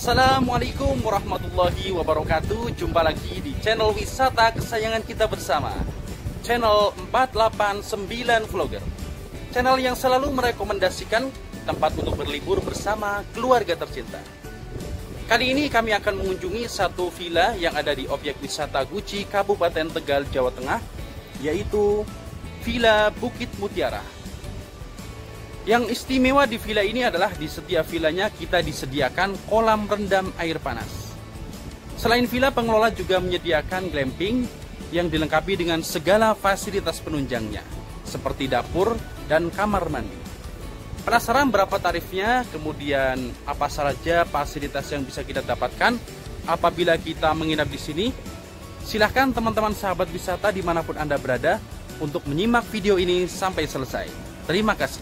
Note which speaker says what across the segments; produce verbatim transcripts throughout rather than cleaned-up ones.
Speaker 1: Assalamualaikum warahmatullahi wabarakatuh. Jumpa lagi di channel wisata kesayangan kita bersama, channel empat delapan sembilan Vlogger. Channel yang selalu merekomendasikan tempat untuk berlibur bersama keluarga tercinta. Kali ini kami akan mengunjungi satu villa yang ada di objek wisata Guci, Kabupaten Tegal, Jawa Tengah, yaitu Villa Bukit Mutiara. Yang istimewa di villa ini adalah di setiap villanya kita disediakan kolam rendam air panas. Selain villa, pengelola juga menyediakan glamping yang dilengkapi dengan segala fasilitas penunjangnya, seperti dapur dan kamar mandi. Penasaran berapa tarifnya, kemudian apa saja fasilitas yang bisa kita dapatkan apabila kita menginap di sini? Silahkan teman-teman sahabat wisata dimanapun Anda berada untuk menyimak video ini sampai selesai. Terima kasih.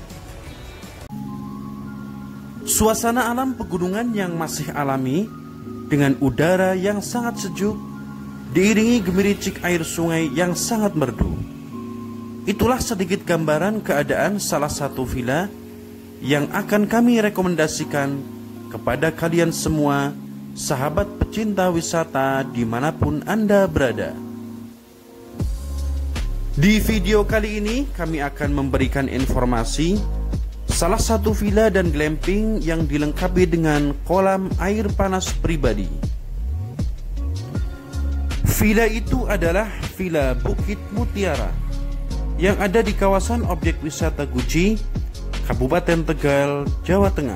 Speaker 1: Suasana alam pegunungan yang masih alami dengan udara yang sangat sejuk diiringi gemericik air sungai yang sangat merdu. Itulah sedikit gambaran keadaan salah satu villa yang akan kami rekomendasikan kepada kalian semua sahabat pecinta wisata dimanapun Anda berada. Di video kali ini kami akan memberikan informasi salah satu villa dan glamping yang dilengkapi dengan kolam air panas pribadi. Villa itu adalah Villa Bukit Mutiara yang ada di kawasan objek wisata Guci, Kabupaten Tegal, Jawa Tengah.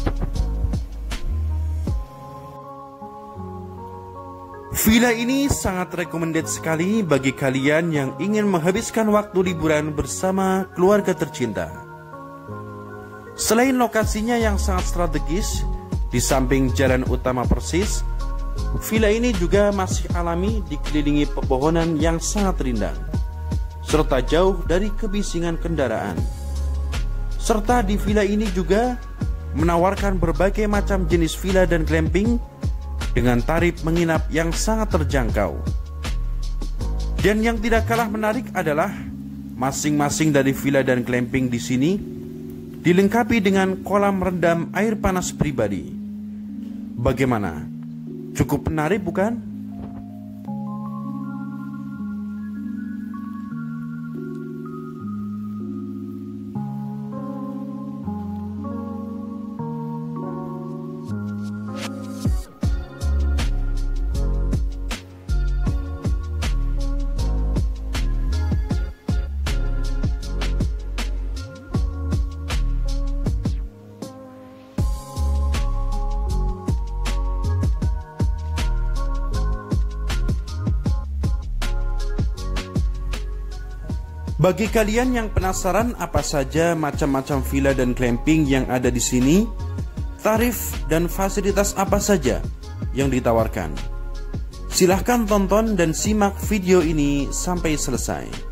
Speaker 1: Villa ini sangat recommended sekali bagi kalian yang ingin menghabiskan waktu liburan bersama keluarga tercinta. Selain lokasinya yang sangat strategis di samping jalan utama persis, villa ini juga masih alami dikelilingi pepohonan yang sangat rindang, serta jauh dari kebisingan kendaraan. Serta di villa ini juga menawarkan berbagai macam jenis villa dan glamping dengan tarif menginap yang sangat terjangkau. Dan yang tidak kalah menarik adalah masing-masing dari villa dan glamping di sini dilengkapi dengan kolam rendam air panas pribadi. Bagaimana? Cukup menarik bukan? Bagi kalian yang penasaran apa saja macam-macam villa dan glamping yang ada di sini, tarif dan fasilitas apa saja yang ditawarkan, silahkan tonton dan simak video ini sampai selesai.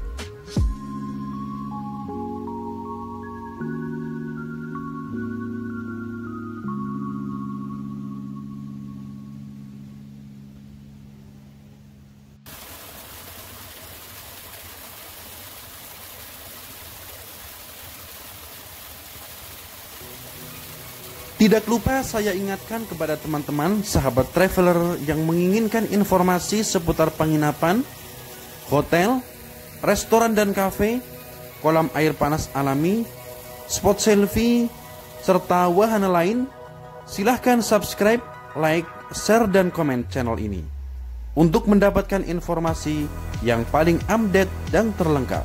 Speaker 1: Tidak lupa saya ingatkan kepada teman-teman sahabat traveler yang menginginkan informasi seputar penginapan, hotel, restoran dan kafe, kolam air panas alami, spot selfie, serta wahana lain, silahkan subscribe, like, share, dan komen channel ini untuk mendapatkan informasi yang paling update dan terlengkap.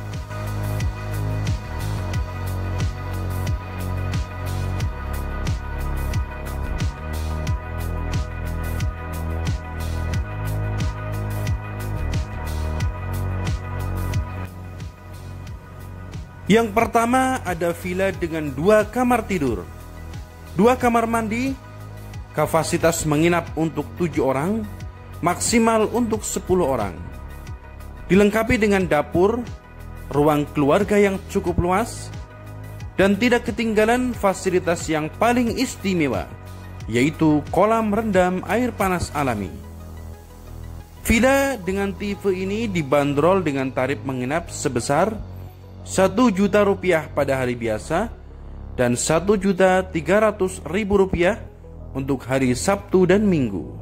Speaker 1: Yang pertama ada villa dengan dua kamar tidur, dua kamar mandi, kapasitas menginap untuk tujuh orang, maksimal untuk sepuluh orang. Dilengkapi dengan dapur, ruang keluarga yang cukup luas, dan tidak ketinggalan fasilitas yang paling istimewa, yaitu kolam rendam air panas alami. Villa dengan tipe ini dibanderol dengan tarif menginap sebesar satu juta rupiah pada hari biasa dan satu juta tiga ratus ribu rupiah untuk hari Sabtu dan Minggu.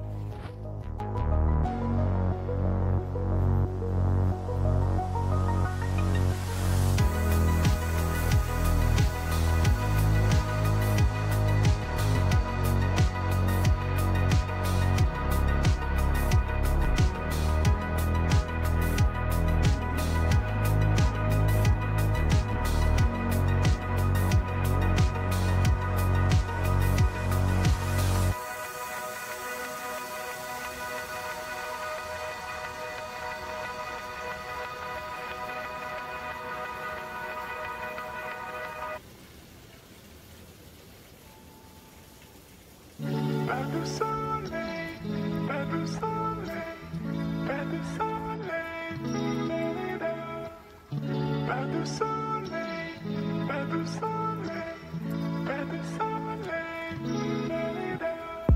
Speaker 2: Badu Soleil, Badu Soleil, Badu Soleil, da-da-da. Badu Soleil, Badu Soleil, Badu Soleil, da-da-da.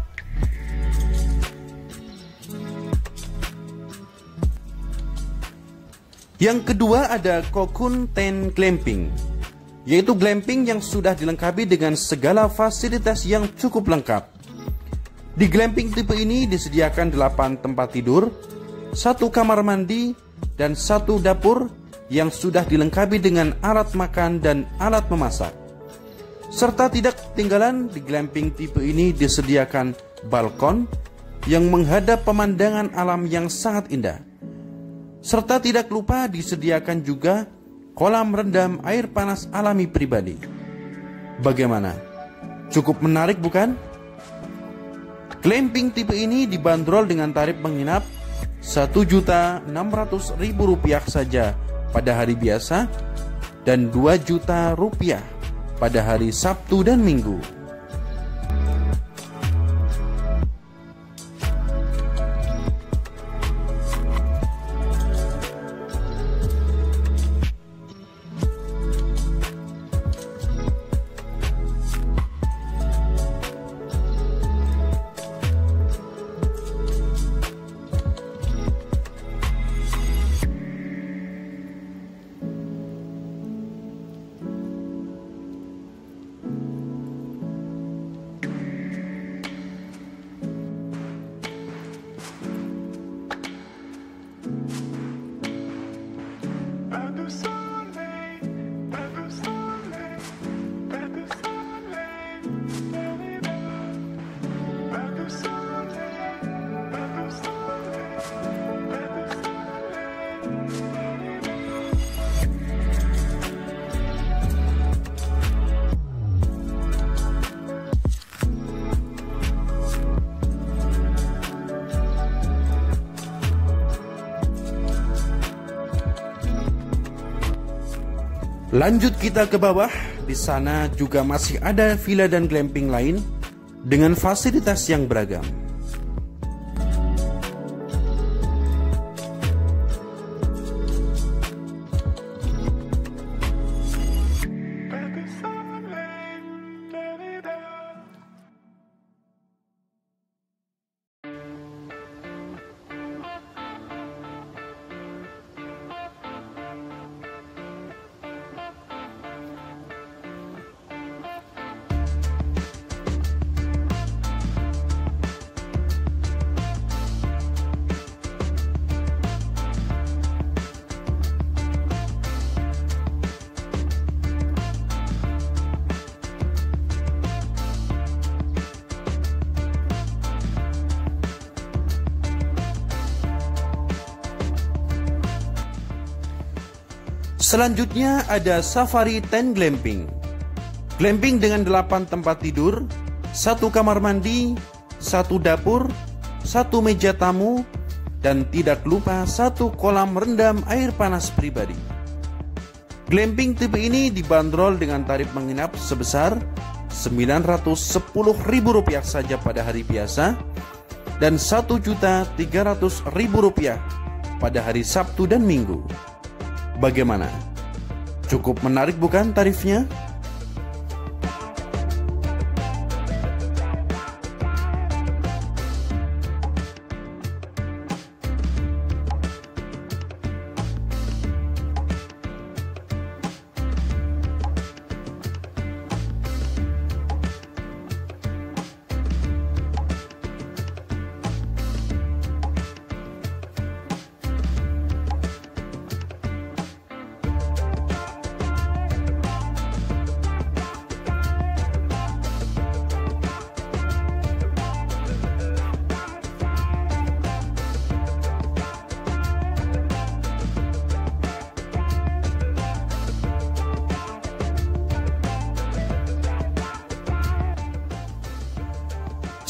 Speaker 1: Yang kedua ada Cocoon Tent Glamping, yaitu glamping yang sudah dilengkapi dengan segala fasilitas yang cukup lengkap. Di glamping tipe ini disediakan delapan tempat tidur, satu kamar mandi, dan satu dapur yang sudah dilengkapi dengan alat makan dan alat memasak. Serta tidak ketinggalan, di glamping tipe ini disediakan balkon yang menghadap pemandangan alam yang sangat indah. Serta tidak lupa disediakan juga kolam rendam air panas alami pribadi. Bagaimana? Cukup menarik bukan? Glamping tipe ini dibanderol dengan tarif menginap satu juta enam ratus ribu rupiah saja pada hari biasa dan dua juta rupiah pada hari Sabtu dan Minggu.
Speaker 2: Badu Soleil, Badu Soleil, Badu Soleil, da-da-da. Badu Soleil, Badu Soleil, Badu Soleil, da-da-da.
Speaker 1: Lanjut kita ke bawah, di sana juga masih ada villa dan glamping lain dengan fasilitas yang beragam.
Speaker 2: Badu Soleil, da-da-da.
Speaker 1: Selanjutnya ada Safari Tent Glamping. Glamping dengan delapan tempat tidur, satu kamar mandi, satu dapur, satu meja tamu, dan tidak lupa satu kolam rendam air panas pribadi. Glamping tipe ini dibanderol dengan tarif menginap sebesar sembilan ratus sepuluh ribu rupiah saja pada hari biasa dan satu juta tiga ratus ribu rupiah pada hari Sabtu dan Minggu. Bagaimana? Cukup menarik bukan tarifnya?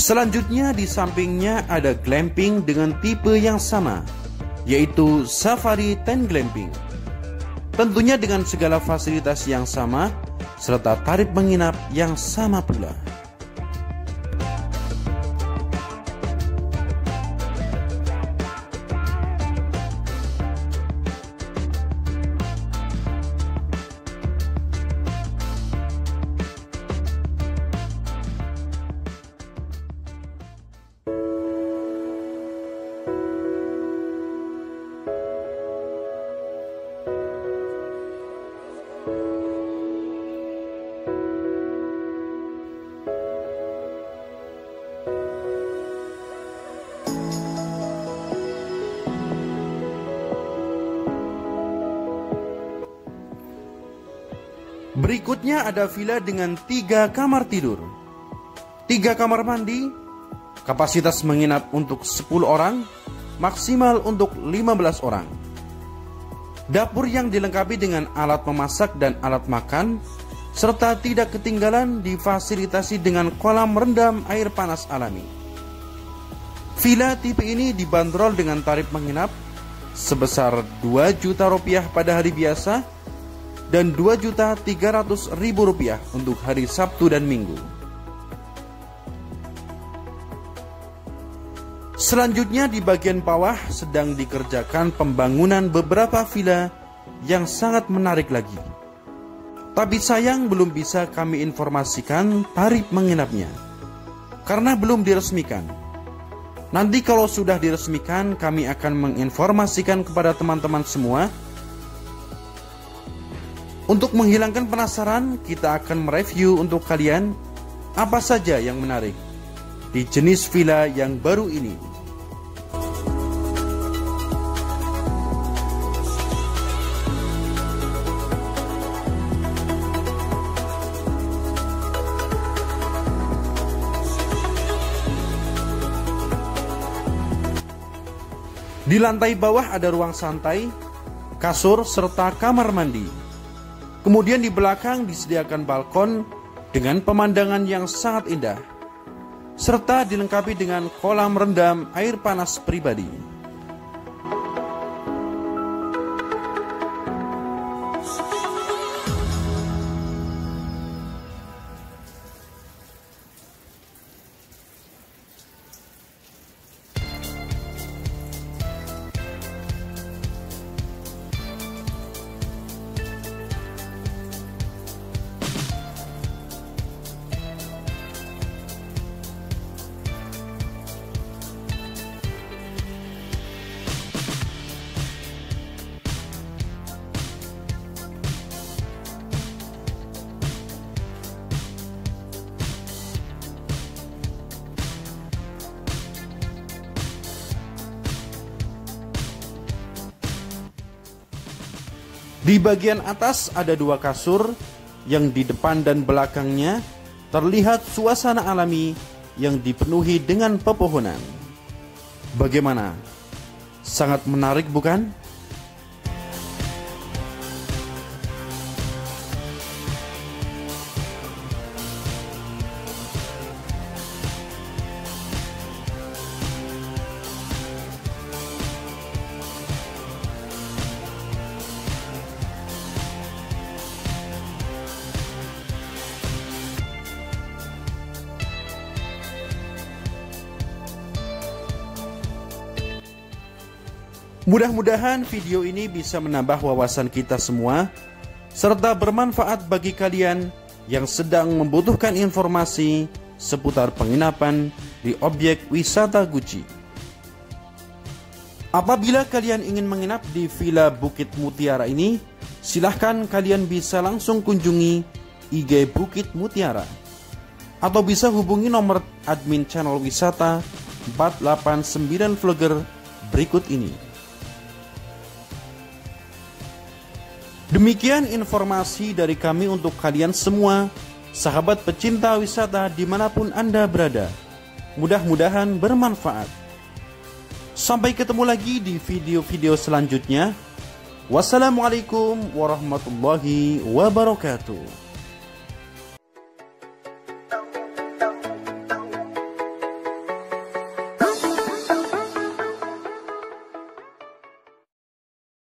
Speaker 1: Selanjutnya di sampingnya ada glamping dengan tipe yang sama, yaitu Safari Tent Glamping. Tentunya dengan segala fasilitas yang sama, serta tarif menginap yang sama pula. Berikutnya ada villa dengan tiga kamar tidur, tiga kamar mandi, kapasitas menginap untuk sepuluh orang, maksimal untuk lima belas orang. Dapur yang dilengkapi dengan alat memasak dan alat makan, serta tidak ketinggalan difasilitasi dengan kolam rendam air panas alami. Villa tipe ini dibanderol dengan tarif menginap sebesar dua juta rupiah pada hari biasa dan dua juta tiga ratus ribu rupiah untuk hari Sabtu dan Minggu. Selanjutnya di bagian bawah sedang dikerjakan pembangunan beberapa villa yang sangat menarik lagi. Tapi sayang belum bisa kami informasikan tarif menginapnya, karena belum diresmikan. Nanti kalau sudah diresmikan, kami akan menginformasikan kepada teman-teman semua. Untuk menghilangkan penasaran, kita akan mereview untuk kalian apa saja yang menarik di jenis villa yang baru ini. Di lantai bawah ada ruang santai, kasur, serta kamar mandi. Kemudian di belakang disediakan balkon dengan pemandangan yang sangat indah, serta dilengkapi dengan kolam rendam air panas pribadi. Di bagian atas ada dua kasur yang di depan dan belakangnya terlihat suasana alami yang dipenuhi dengan pepohonan. Bagaimana? Sangat menarik bukan? Mudah-mudahan video ini bisa menambah wawasan kita semua, serta bermanfaat bagi kalian yang sedang membutuhkan informasi seputar penginapan di objek wisata Guci. Apabila kalian ingin menginap di Villa Bukit Mutiara ini, silahkan kalian bisa langsung kunjungi I G Bukit Mutiara, atau bisa hubungi nomor admin channel wisata empat delapan sembilan vlogger berikut ini. Demikian informasi dari kami untuk kalian semua, sahabat pecinta wisata dimanapun Anda berada. Mudah-mudahan bermanfaat. Sampai ketemu lagi di video-video selanjutnya. Wassalamualaikum warahmatullahi wabarakatuh.